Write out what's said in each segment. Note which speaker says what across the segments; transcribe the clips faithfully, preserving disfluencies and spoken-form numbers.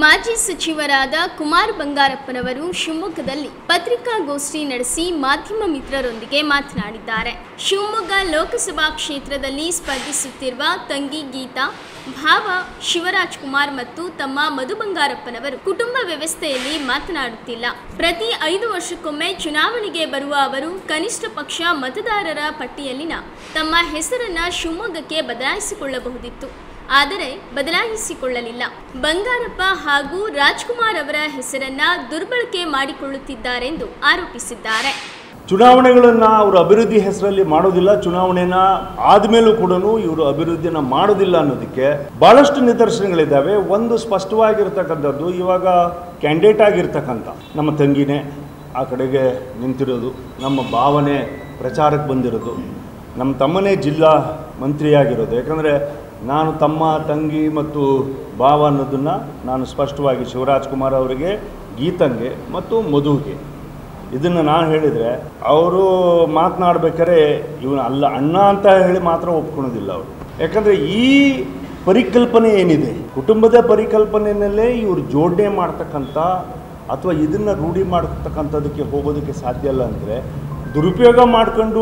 Speaker 1: ಮಾಜಿ ಸಚಿವರಾದ ಕುಮಾರ್ ಬಂಗಾರಪ್ಪನವರು ಶಿವಮೊಗ್ಗದಲ್ಲಿ ಪತ್ರಿಕಾಗೋಷ್ಠಿ ನಡೆಸಿ ಮಾಧ್ಯಮ ಮಿತ್ರರೊಂದಿಗೆ ಮಾತನಾಡಿದ್ದಾರೆ. ಶಿವಮೊಗ್ಗ ಲೋಕಸಭಾ ಕ್ಷೇತ್ರದಲ್ಲಿ ಸ್ಪರ್ಧಿಸುತ್ತಿರುವ ತಂಗಿ ಗೀತಾ, ಭಾವ ಶಿವರಾಜ್ ಕುಮಾರ್ ಮತ್ತು ತಮ್ಮ ಮಧು ಬಂಗಾರಪ್ಪನವರು ಕುಟುಂಬ ವ್ಯವಸ್ಥೆಯಲ್ಲಿ ಮಾತನಾಡುತ್ತಿಲ್ಲ. ಪ್ರತಿ ಐದು ವರ್ಷಕ್ಕೊಮ್ಮೆ ಚುನಾವಣೆಗೆ ಬರುವ ಅವರು ಕನಿಷ್ಠ ಪಕ್ಷ ಮತದಾರರ ಪಟ್ಟಿಯಲ್ಲಿನ ತಮ್ಮ ಹೆಸರನ್ನ ಶಿವಮೊಗ್ಗಕ್ಕೆ ಬದಲಾಯಿಸಿಕೊಳ್ಳಬಹುದಿತ್ತು. ಆದರೆ ಬದಲಾಯಿಸಿಕೊಳ್ಳಲಿಲ್ಲ. ಬಂಗಾರಪ್ಪ ಹಾಗೂ ರಾಜ್ಕುಮಾರ್ ಅವರ ಹೆಸರನ್ನ ದುರ್ಬಳಕೆ ಮಾಡಿಕೊಳ್ಳುತ್ತಿದ್ದಾರೆಂದು ಆರೋಪಿಸಿದ್ದಾರೆ.
Speaker 2: ಚುನಾವಣೆಗಳನ್ನು ಅವರು ಅಭಿವೃದ್ಧಿ ಹೆಸರಲ್ಲಿ ಮಾಡೋದಿಲ್ಲ, ಚುನಾವಣೆನ ಆದಮೇಲೂ ಕೂಡ ಇವರು ಅಭಿವೃದ್ಧಿನ ಮಾಡೋದಿಲ್ಲ ಅನ್ನೋದಕ್ಕೆ ಬಹಳಷ್ಟು ನಿದರ್ಶನಗಳಿದ್ದಾವೆ. ಒಂದು ಸ್ಪಷ್ಟವಾಗಿರ್ತಕ್ಕಂಥದ್ದು, ಇವಾಗ ಕ್ಯಾಂಡಿಡೇಟ್ ಆಗಿರ್ತಕ್ಕಂಥ ನಮ್ಮ ತಂಗಿನೇ ಆ ಕಡೆಗೆ ನಿಂತಿರೋದು, ನಮ್ಮ ಭಾವನೆ ಪ್ರಚಾರಕ್ಕೆ ಬಂದಿರೋದು, ನಮ್ಮ ತಮ್ಮನೇ ಜಿಲ್ಲಾ ಮಂತ್ರಿಯಾಗಿರೋದು. ಯಾಕಂದರೆ ನಾನು ತಮ್ಮ, ತಂಗಿ ಮತ್ತು ಭಾವ ಅನ್ನೋದನ್ನು ನಾನು ಸ್ಪಷ್ಟವಾಗಿ ಶಿವರಾಜ್ ಕುಮಾರ್ ಅವರಿಗೆ, ಗೀತಂಗೆ ಮತ್ತು ಮಧುಗೆ ಇದನ್ನು ನಾನು ಹೇಳಿದರೆ ಅವರು ಮಾತನಾಡ್ಬೇಕಾದ್ರೆ ಇವನು ಅಲ್ಲ ಅಣ್ಣ ಅಂತ ಹೇಳಿ ಮಾತ್ರ ಒಪ್ಕೊಳೋದಿಲ್ಲ ಅವರು. ಯಾಕಂದರೆ ಈ ಪರಿಕಲ್ಪನೆ ಏನಿದೆ, ಕುಟುಂಬದ ಪರಿಕಲ್ಪನೆಯಲ್ಲೇ ಇವರು ಜೋಡಣೆ ಮಾಡ್ತಕ್ಕಂಥ ಅಥವಾ ಇದನ್ನು ರೂಢಿ ಮಾಡ್ತಕ್ಕಂಥದ್ದಕ್ಕೆ ಹೋಗೋದಕ್ಕೆ ಸಾಧ್ಯ ಇಲ್ಲ. ಅಂದರೆ ದುರುಪಯೋಗ ಮಾಡ್ಕೊಂಡು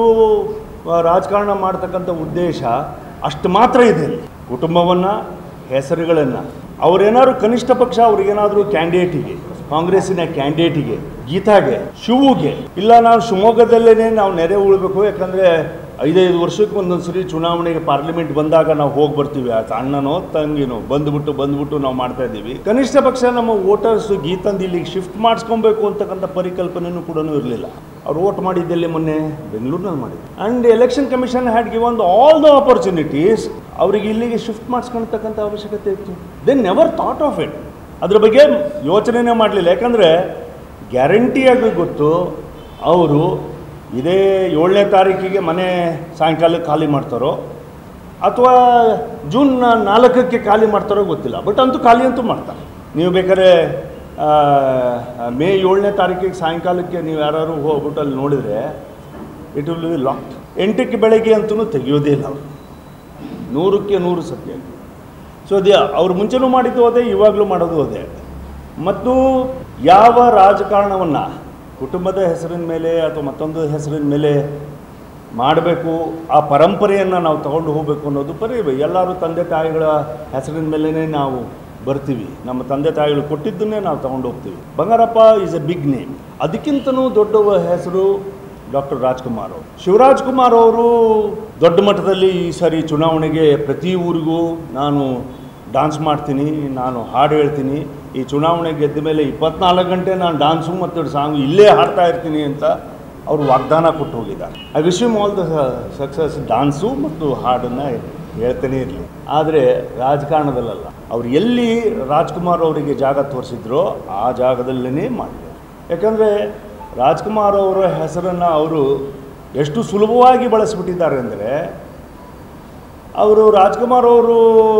Speaker 2: ರಾಜಕಾರಣ ಮಾಡ್ತಕ್ಕಂಥ ಉದ್ದೇಶ ಅಷ್ಟು ಮಾತ್ರ ಇದೆ. ಕುಟುಂಬವನ್ನು, ಹೆಸರುಗಳನ್ನು ಅವರೇನಾದ್ರು ಕನಿಷ್ಠ ಪಕ್ಷ ಅವ್ರಿಗೇನಾದರೂ ಕ್ಯಾಂಡಿಡೇಟಿಗೆ, ಕಾಂಗ್ರೆಸ್ಸಿನ ಕ್ಯಾಂಡಿಡೇಟಿಗೆ, ಗೀತಾಗೆ, ಶಿವುಗೆ, ಇಲ್ಲ ನಾವು ಶಿವಮೊಗ್ಗದಲ್ಲೇ ನಾವು ನೆರೆ ಉಳ್ಬೇಕು, ಯಾಕಂದರೆ ಐದೈದು ವರ್ಷಕ್ಕೆ ಒಂದೊಂದು ಸರಿ ಚುನಾವಣೆಗೆ ಪಾರ್ಲಿಮೆಂಟ್ ಬಂದಾಗ ನಾವು ಹೋಗಿ ಬರ್ತೀವಿ, ಆ ಅಣ್ಣನೋ ತಂಗಿನೋ ಬಂದುಬಿಟ್ಟು ಬಂದುಬಿಟ್ಟು ನಾವು ಮಾಡ್ತಾ ಇದ್ದೀವಿ. ಕನಿಷ್ಠ ಪಕ್ಷ ನಮ್ಮ ವೋಟರ್ಸ್ ಗೀತಂದು ಇಲ್ಲಿಗೆ ಶಿಫ್ಟ್ ಮಾಡಿಸ್ಕೊಬೇಕು ಅಂತಕ್ಕಂಥ ಪರಿಕಲ್ಪನೆಯೂ ಕೂಡ ಇರಲಿಲ್ಲ. ಅವ್ರು ವೋಟ್ ಮಾಡಿದ್ದೆಲ್ಲಿ ಮೊನ್ನೆ ಬೆಂಗಳೂರಿನಲ್ಲಿ ಮಾಡಿದ್ರು. And election commission had given all the opportunities ಅವರಿಗೆ ಇಲ್ಲಿಗೆ ಶಿಫ್ಟ್ ಮಾಡಿಸ್ಕೊಳ್ತಕ್ಕಂಥ ಅವಶ್ಯಕತೆ ಇತ್ತು. They never thought of it. ಅದ್ರ ಬಗ್ಗೆ ಯೋಚನೆನೇ ಮಾಡಲಿಲ್ಲ. ಯಾಕಂದರೆ ಗ್ಯಾರಂಟಿಯಾಗಿ ಗೊತ್ತು ಅವರು ಇದೇ ಏಳನೇ ತಾರೀಕಿಗೆ ಮನೆ ಸಾಯಂಕಾಲಕ್ಕೆ ಖಾಲಿ ಮಾಡ್ತಾರೋ ಅಥವಾ ಜೂನ್ ನಾಲ್ಕಕ್ಕೆ ಖಾಲಿ ಮಾಡ್ತಾರೋ ಗೊತ್ತಿಲ್ಲ, ಬಟ್ ಅಂತೂ ಖಾಲಿ ಅಂತೂ ಮಾಡ್ತಾರೆ. ನೀವು ಬೇಕಾದ್ರೆ ಮೇ ಏಳನೇ ತಾರೀಕಿಗೆ ಸಾಯಂಕಾಲಕ್ಕೆ ನೀವು ಯಾರು ಹೋಗ್ಬಿಟ್ಟು ಅಲ್ಲಿ ನೋಡಿದರೆ ಇಟ್ ವಿಲ್ ಬಿ ಲಾಕ್ಡ್. ಎಂಟಕ್ಕೆ ಬೆಳಗ್ಗೆ ಅಂತೂ ತೆಗೆಯೋದೇ ಇಲ್ಲ ಅವರು, ನೂರಕ್ಕೆ ನೂರು ಸತ್ಯ. ಸೊ ಅದೇ ಅವ್ರು ಮುಂಚೆನೂ ಮಾಡಿದ್ದು ಅದೇ, ಇವಾಗಲೂ ಮಾಡೋದು ಅದೇ. ಮತ್ತು ಯಾವ ರಾಜಕಾರಣವನ್ನು ಕುಟುಂಬದ ಹೆಸರಿನ ಮೇಲೆ ಅಥವಾ ಮತ್ತೊಂದು ಹೆಸರಿನ ಮೇಲೆ ಮಾಡಬೇಕು, ಆ ಪರಂಪರೆಯನ್ನು ನಾವು ತಗೊಂಡು ಹೋಗಬೇಕು ಅನ್ನೋದು ಬರೀ ಎಲ್ಲರೂ ತಂದೆ ತಾಯಿಗಳ ಹೆಸರಿನ ಮೇಲೇ ನಾವು ಬರ್ತೀವಿ, ನಮ್ಮ ತಂದೆ ತಾಯಿಗಳು ಕೊಟ್ಟಿದ್ದನ್ನೇ ನಾವು ತಗೊಂಡು ಹೋಗ್ತೀವಿ. Bangarappa is a big name. ಅದಕ್ಕಿಂತನೂ ದೊಡ್ಡ ಹೆಸರು ಡಾಕ್ಟರ್ ರಾಜ್ಕುಮಾರ್ ಅವರು. ಶಿವರಾಜ್ ಕುಮಾರ್ ಅವರು ದೊಡ್ಡ ಮಟ್ಟದಲ್ಲಿ ಈ ಸಾರಿ ಚುನಾವಣೆಗೆ ಪ್ರತಿ ಊರಿಗೂ ನಾನು ಡ್ಯಾನ್ಸ್ ಮಾಡ್ತೀನಿ, ನಾನು ಹಾಡು ಹೇಳ್ತೀನಿ, ಈ ಚುನಾವಣೆ ಗೆದ್ದ ಮೇಲೆ ಇಪ್ಪತ್ನಾಲ್ಕು ಗಂಟೆ ನಾನು ಡ್ಯಾನ್ಸು ಮತ್ತು ಸಾಂಗು ಇಲ್ಲೇ ಹಾಡ್ತಾ ಇರ್ತೀನಿ ಅಂತ ಅವರು ವಾಗ್ದಾನ ಕೊಟ್ಟು ಹೋಗಿದ್ದಾರೆ. I wish him all the success. Dance ಮತ್ತು ಹಾಡನ್ನು ಹೇಳ್ತಾನೆ ಇರಲಿ. ಆದರೆ ರಾಜಕಾರಣದಲ್ಲ, ಅವ್ರು ಎಲ್ಲಿ ರಾಜ್ಕುಮಾರ್ ಅವರಿಗೆ ಜಾಗ ತೋರಿಸಿದ್ರೋ ಆ ಜಾಗದಲ್ಲೇ ಮಾಡಿದ್ದಾರೆ. ಯಾಕಂದರೆ ರಾಜ್ಕುಮಾರ್ ಅವರ ಹೆಸರನ್ನು ಅವರು ಎಷ್ಟು ಸುಲಭವಾಗಿ ಬಳಸಿಬಿಟ್ಟಿದ್ದಾರೆ ಅಂದರೆ, ಅವರು ರಾಜ್ಕುಮಾರ್ ಅವರು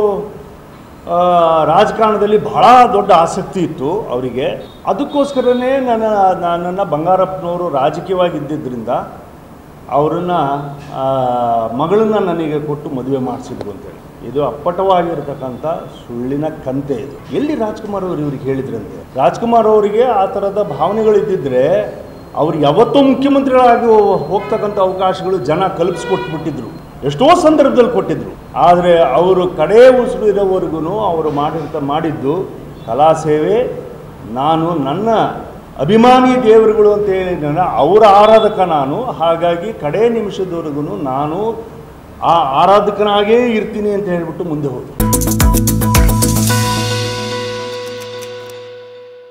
Speaker 2: ರಾಜಕಾರಣದಲ್ಲಿ ಬಹಳ ದೊಡ್ಡ ಆಸಕ್ತಿ ಇತ್ತು ಅವರಿಗೆ. ಅದಕ್ಕೋಸ್ಕರನೇ ನನ್ನ ನನ್ನನ್ನು ಬಂಗಾರಪ್ಪನವರು ರಾಜಕೀಯವಾಗಿದ್ದರಿಂದ ಅವರನ್ನು ಮಗಳನ್ನು ನನಗೆ ಕೊಟ್ಟು ಮದುವೆ ಮಾಡಿಸಿದ್ರು ಅಂತೇಳಿ. ಇದು ಅಪ್ಪಟವಾಗಿರ್ತಕ್ಕಂಥ ಸುಳ್ಳಿನ ಕಂತೆ ಇದು. ಎಲ್ಲಿ ರಾಜ್ಕುಮಾರ್ ಅವರು ಇವ್ರಿಗೆ ಹೇಳಿದ್ರಂತೆ? ರಾಜ್ಕುಮಾರ್ ಅವರಿಗೆ ಆ ಥರದ ಭಾವನೆಗಳಿದ್ದಿದ್ದರೆ ಅವ್ರು ಯಾವತ್ತೂ ಮುಖ್ಯಮಂತ್ರಿಗಳಾಗಿ ಹೋಗ್ತಕ್ಕಂಥ ಅವಕಾಶಗಳು ಜನ ಕಲ್ಪಿಸ್ಕೊಟ್ಬಿಟ್ಟಿದ್ರು, ಎಷ್ಟೋ ಸಂದರ್ಭದಲ್ಲಿ ಕೊಟ್ಟಿದ್ರು. ಆದರೆ ಅವರು ಕಡೆ ಉಸಿರು ಇರೋವರೆಗೂ ಅವರು ಮಾಡಿರ್ತ ಮಾಡಿದ್ದು ಕಲಾ ಸೇವೆ. ನಾನು ನನ್ನ ಅಭಿಮಾನಿ ದೇವರುಗಳು ಅಂತ ಹೇಳಿದ್ರೆ ಅವರ ಆರಾಧಕ ನಾನು, ಹಾಗಾಗಿ ಕಡೆ ನಿಮಿಷದವರೆಗೂ ನಾನು ಆ ಆರಾಧಕನಾಗೇ ಇರ್ತೀನಿ ಅಂತ ಹೇಳಿಬಿಟ್ಟು ಮುಂದೆ ಹೋದರು.